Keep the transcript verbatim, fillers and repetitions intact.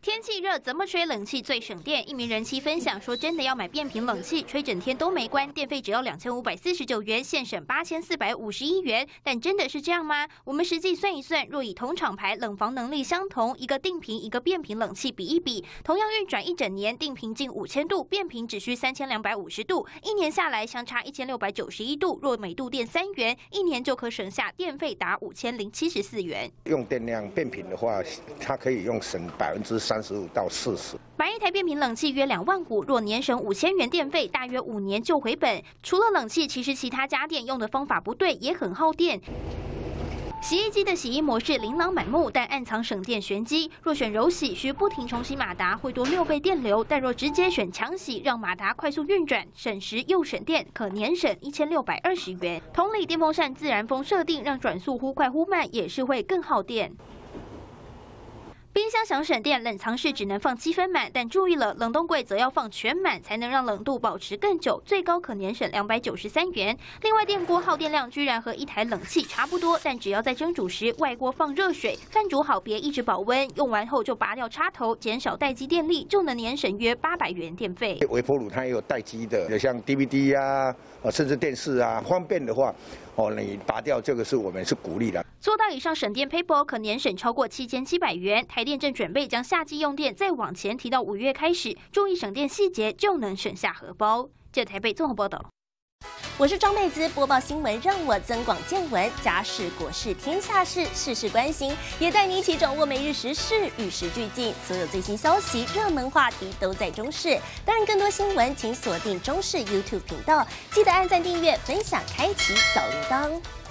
天气热，怎么吹冷气最省电？一名人妻分享说，真的要买变频冷气，吹整天都没关，电费只要两千五百四十九元，现省八千四百五十一元。但真的是这样吗？我们实际算一算，若以同厂牌冷房能力相同，一个定频一个变频冷气比一比，同样运转一整年，定频近五千度，变频只需三千两百五十度，一年下来相差一千六百九十一度。若每度电三元，一年就可省下电费达五千零七十四元。 用电量变频的话，它可以用省百分之三十五到四十。 买一台变频冷气约两万五，若年省五千元电费，大约五年就回本。除了冷气，其实其他家电用的方法不对，也很耗电。洗衣机的洗衣模式琳琅满目，但暗藏省电玄机。若选柔洗，需不停重洗马达，会多六倍电流；但若直接选强洗，让马达快速运转，省时又省电，可年省一千六百二十元。同理，电风扇自然风设定让转速忽快忽慢，也是会更耗电。冰箱想省电，冷藏室只能放七分满，但注意了，冷冻柜则要放全满，才能让冷度保持更久，最高可年省两百九十三元。另外，电锅耗电量居然和一台冷气差不多，但只要在蒸煮时外锅放热水，饭煮好别一直保温，用完后就拔掉插头，减少待机电力，就能年省约八百元电费。 微波炉它也有待机的，有像 D V D 啊，甚至电视啊，方便的话，哦，你拔掉这个是我们是鼓励的。 做到以上省电 paper 可年省超过七千七百元。台电正准备将夏季用电再往前提到五月开始，注意省电细节就能省下荷包。记者台北综合报道。 我是张妹子，播报新闻让我增广见闻，家事国事天下事，事事关心，也带你一起掌握每日时事，与时俱进。所有最新消息、热门话题都在中视。当然，更多新闻请锁定中视 YouTube 频道，记得按赞、订阅、分享、开启小铃铛。